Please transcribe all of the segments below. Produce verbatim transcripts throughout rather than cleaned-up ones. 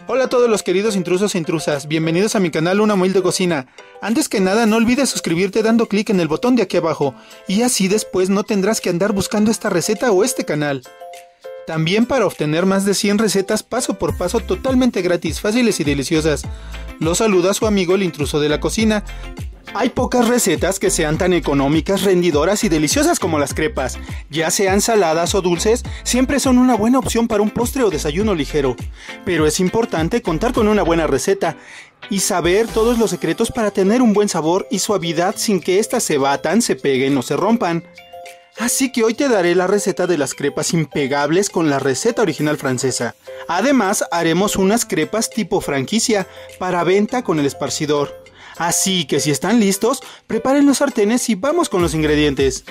Hola a todos los queridos intrusos e intrusas, bienvenidos a mi canal Una Humilde Cocina. Antes que nada no olvides suscribirte dando clic en el botón de aquí abajo, y así después no tendrás que andar buscando esta receta o este canal. También para obtener más de cien recetas paso por paso totalmente gratis, fáciles y deliciosas. Los saluda su amigo el intruso de la cocina. Hay pocas recetas que sean tan económicas, rendidoras y deliciosas como las crepas. Ya sean saladas o dulces, siempre son una buena opción para un postre o desayuno ligero. Pero es importante contar con una buena receta y saber todos los secretos para tener un buen sabor y suavidad sin que éstas se batan, se peguen o se rompan. Así que hoy te daré la receta de las crepas impegables con la receta original francesa. Además, haremos unas crepas tipo franquicia para venta con el esparcidor. Así que si están listos, preparen los sartenes y vamos con los ingredientes.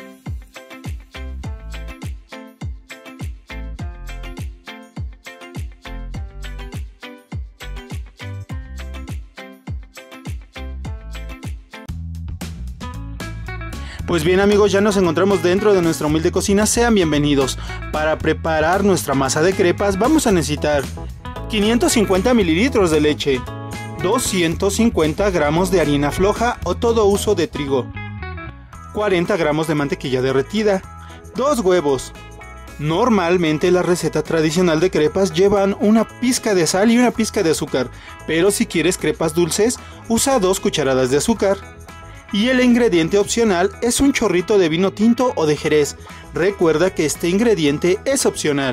Pues bien amigos, ya nos encontramos dentro de nuestra humilde cocina, sean bienvenidos. Para preparar nuestra masa de crepas vamos a necesitar quinientos cincuenta mililitros de leche, doscientos cincuenta gramos de harina floja o todo uso de trigo, cuarenta gramos de mantequilla derretida, dos huevos. Normalmente la receta tradicional de crepas llevan una pizca de sal y una pizca de azúcar, pero si quieres crepas dulces, usa dos cucharadas de azúcar. Y el ingrediente opcional es un chorrito de vino tinto o de jerez. Recuerda que este ingrediente es opcional.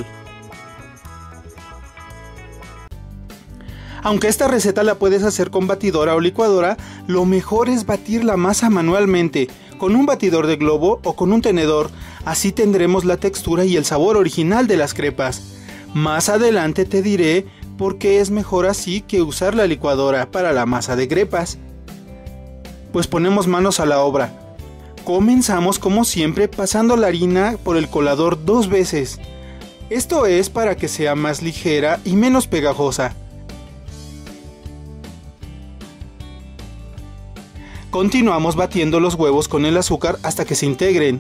Aunque esta receta la puedes hacer con batidora o licuadora, lo mejor es batir la masa manualmente, con un batidor de globo o con un tenedor. Así tendremos la textura y el sabor original de las crepas. Más adelante te diré por qué es mejor así que usar la licuadora para la masa de crepas. Pues ponemos manos a la obra. Comenzamos como siempre pasando la harina por el colador dos veces. Esto es para que sea más ligera y menos pegajosa. Continuamos batiendo los huevos con el azúcar hasta que se integren.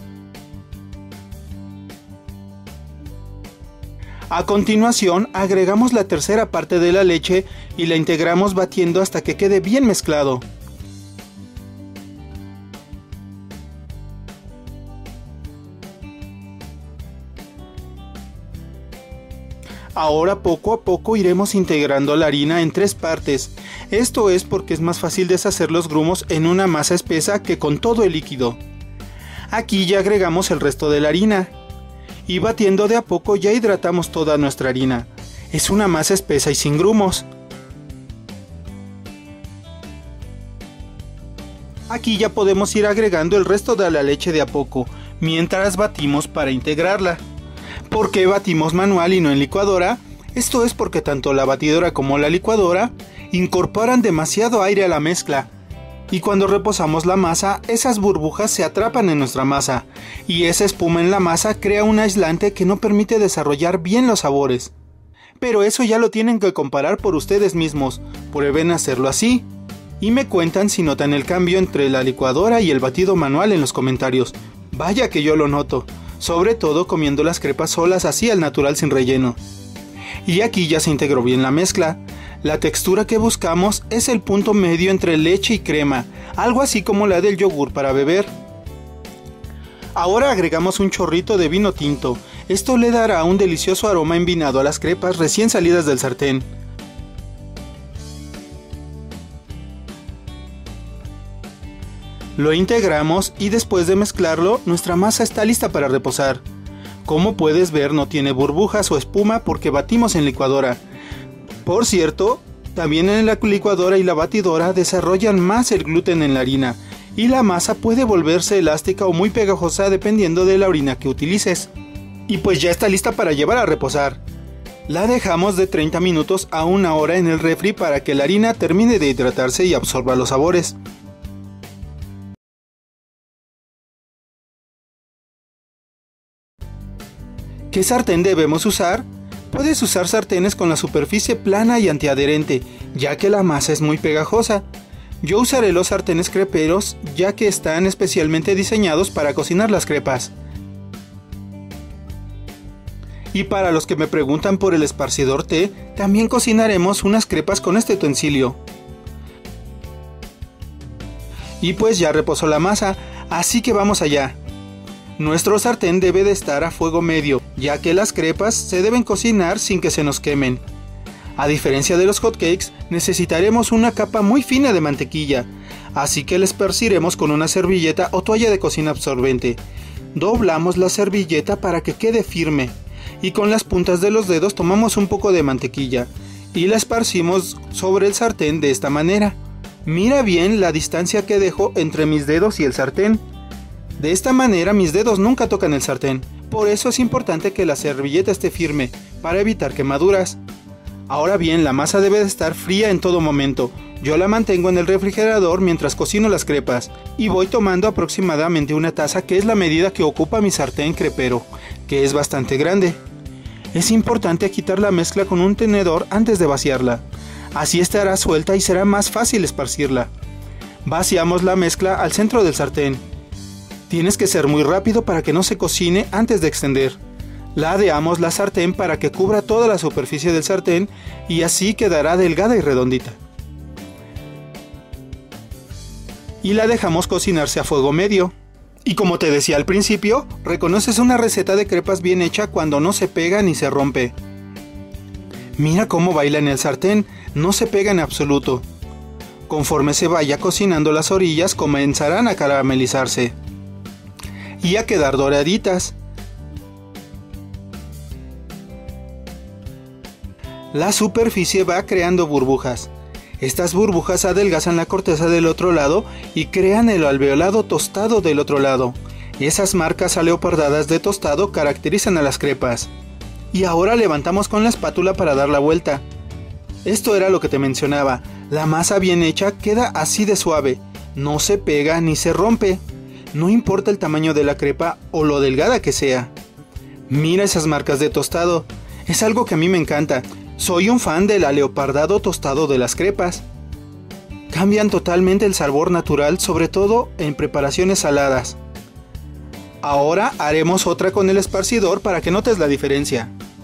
A continuación agregamos la tercera parte de la leche y la integramos batiendo hasta que quede bien mezclado. Ahora poco a poco iremos integrando la harina en tres partes. Esto es porque es más fácil deshacer los grumos en una masa espesa que con todo el líquido. Aquí ya agregamos el resto de la harina. Y batiendo de a poco ya hidratamos toda nuestra harina. Es una masa espesa y sin grumos. Aquí ya podemos ir agregando el resto de la leche de a poco, mientras batimos para integrarla. ¿Por qué batimos manual y no en licuadora? Esto es porque tanto la batidora como la licuadora incorporan demasiado aire a la mezcla. Y cuando reposamos la masa, esas burbujas se atrapan en nuestra masa. Y esa espuma en la masa crea un aislante que no permite desarrollar bien los sabores. Pero eso ya lo tienen que comparar por ustedes mismos. Prueben hacerlo así. Y me cuentan si notan el cambio entre la licuadora y el batido manual en los comentarios. Vaya que yo lo noto. Sobre todo comiendo las crepas solas así al natural sin relleno. Y aquí ya se integró bien la mezcla. La textura que buscamos es el punto medio entre leche y crema, algo así como la del yogur para beber. Ahora agregamos un chorrito de vino tinto. Esto le dará un delicioso aroma envinado a las crepas recién salidas del sartén. Lo integramos y después de mezclarlo, nuestra masa está lista para reposar. Como puedes ver, no tiene burbujas o espuma porque batimos en licuadora. Por cierto, también en la licuadora y la batidora desarrollan más el gluten en la harina y la masa puede volverse elástica o muy pegajosa dependiendo de la harina que utilices. Y pues ya está lista para llevar a reposar. La dejamos de treinta minutos a una hora en el refri para que la harina termine de hidratarse y absorba los sabores. ¿Qué sartén debemos usar? Puedes usar sartenes con la superficie plana y antiadherente, ya que la masa es muy pegajosa. Yo usaré los sartenes creperos, ya que están especialmente diseñados para cocinar las crepas. Y para los que me preguntan por el esparcidor té, también cocinaremos unas crepas con este utensilio. Y pues ya reposó la masa, así que vamos allá. Nuestro sartén debe de estar a fuego medio, ya que las crepas se deben cocinar sin que se nos quemen. A diferencia de los hotcakes, necesitaremos una capa muy fina de mantequilla, así que la esparciremos con una servilleta o toalla de cocina absorbente. Doblamos la servilleta para que quede firme, y con las puntas de los dedos tomamos un poco de mantequilla, y la esparcimos sobre el sartén de esta manera. Mira bien la distancia que dejo entre mis dedos y el sartén. De esta manera mis dedos nunca tocan el sartén, por eso es importante que la servilleta esté firme, para evitar quemaduras. Ahora bien, la masa debe de estar fría en todo momento. Yo la mantengo en el refrigerador mientras cocino las crepas, y voy tomando aproximadamente una taza, que es la medida que ocupa mi sartén crepero, que es bastante grande. Es importante quitar la mezcla con un tenedor antes de vaciarla. Así estará suelta y será más fácil esparcirla. Vaciamos la mezcla al centro del sartén. Tienes que ser muy rápido para que no se cocine antes de extender. Ladeamos la sartén para que cubra toda la superficie del sartén y así quedará delgada y redondita. Y la dejamos cocinarse a fuego medio. Y como te decía al principio, reconoces una receta de crepas bien hecha cuando no se pega ni se rompe. Mira cómo baila en el sartén, no se pega en absoluto. Conforme se vaya cocinando las orillas comenzarán a caramelizarse y a quedar doraditas. La superficie va creando burbujas. Estas burbujas adelgazan la corteza del otro lado y crean el alveolado tostado del otro lado. Esas marcas aleopardadas de tostado caracterizan a las crepas. Y ahora levantamos con la espátula para dar la vuelta. Esto era lo que te mencionaba, la masa bien hecha queda así de suave, no se pega ni se rompe, no importa el tamaño de la crepa o lo delgada que sea. Mira esas marcas de tostado, es algo que a mí me encanta, soy un fan del aleopardado tostado de las crepas. Cambian totalmente el sabor natural, sobre todo en preparaciones saladas. Ahora haremos otra con el esparcidor para que notes la diferencia.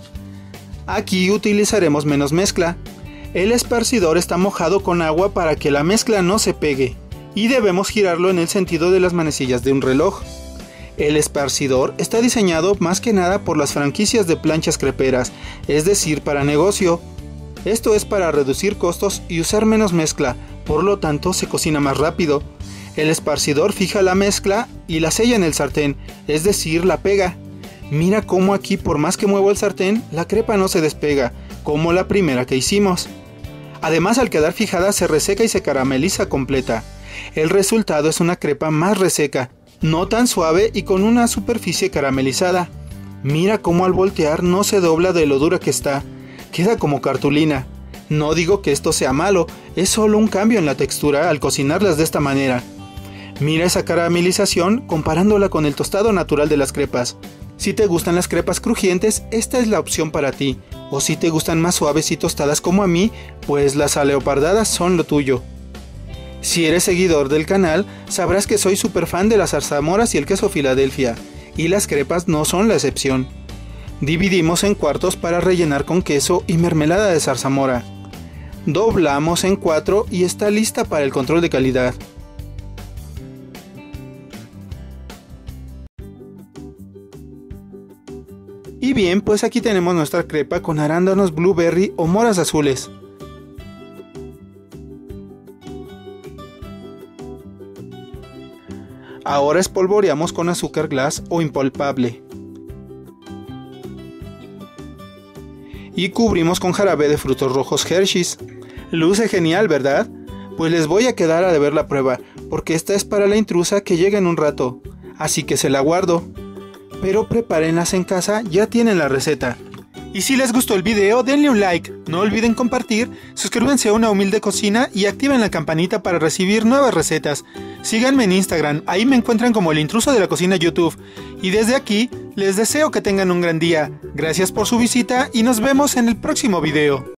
Aquí utilizaremos menos mezcla. El esparcidor está mojado con agua para que la mezcla no se pegue y debemos girarlo en el sentido de las manecillas de un reloj. El esparcidor está diseñado más que nada por las franquicias de planchas creperas, es decir, para negocio. Esto es para reducir costos y usar menos mezcla, por lo tanto se cocina más rápido. El esparcidor fija la mezcla y la sella en el sartén, es decir, la pega. Mira cómo aquí, por más que muevo el sartén, la crepa no se despega, como la primera que hicimos. Además, al quedar fijada se reseca y se carameliza completa. El resultado es una crepa más reseca, no tan suave y con una superficie caramelizada. Mira cómo al voltear no se dobla de lo dura que está, queda como cartulina. No digo que esto sea malo, es solo un cambio en la textura al cocinarlas de esta manera. Mira esa caramelización comparándola con el tostado natural de las crepas. Si te gustan las crepas crujientes, esta es la opción para ti. O si te gustan más suaves y tostadas como a mí, pues las aleopardadas son lo tuyo. Si eres seguidor del canal, sabrás que soy súper fan de las zarzamoras y el queso Filadelfia, y las crepas no son la excepción. Dividimos en cuartos para rellenar con queso y mermelada de zarzamora. Doblamos en cuatro y está lista para el control de calidad. Y bien, pues aquí tenemos nuestra crepa con arándanos, blueberry o moras azules. Ahora espolvoreamos con azúcar glass o impalpable. Y cubrimos con jarabe de frutos rojos Hershey's. Luce genial, ¿verdad? Pues les voy a quedar a deber la prueba, porque esta es para la intrusa que llega en un rato, así que se la guardo. Pero prepárenlas en casa, ya tienen la receta. Y si les gustó el video, denle un like, no olviden compartir, suscríbanse a Una Humilde Cocina y activen la campanita para recibir nuevas recetas. Síganme en Instagram, ahí me encuentran como El Intruso de la Cocina YouTube. Y desde aquí, les deseo que tengan un gran día. Gracias por su visita y nos vemos en el próximo video.